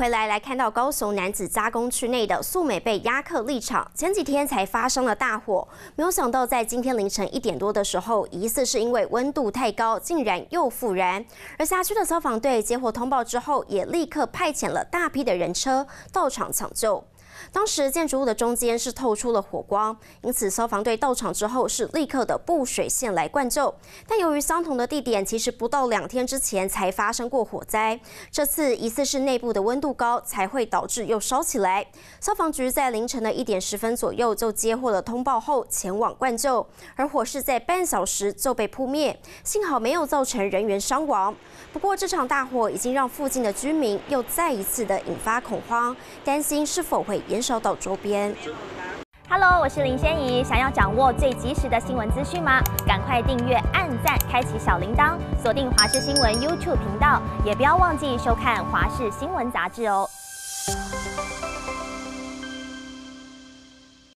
回来看到高雄楠梓加工区内的素美被压克力厂，前几天才发生了大火，没有想到在今天凌晨1点多的时候，疑似是因为温度太高，竟然又复燃。而辖区的消防队接获通报之后，也立刻派遣了大批的人车到场抢救。 当时建筑物的中间是透出了火光，因此消防队到场之后是立刻的布水线来灌救。但由于相同的地点其实不到2天之前才发生过火灾，这次疑似是内部的温度高才会导致又烧起来。消防局在凌晨的1点10分左右就接获了通报后前往灌救，而火势在半小时就被扑灭，幸好没有造成人员伤亡。不过这场大火已经让附近的居民又再一次的引发恐慌，担心是否会延烧到周边。 Hello， 我是林仙怡。想要掌握最及时的新闻资讯吗？赶快订阅、按赞、开启小铃铛，锁定华视新闻 YouTube 频道，也不要忘记收看华视新闻杂志哦。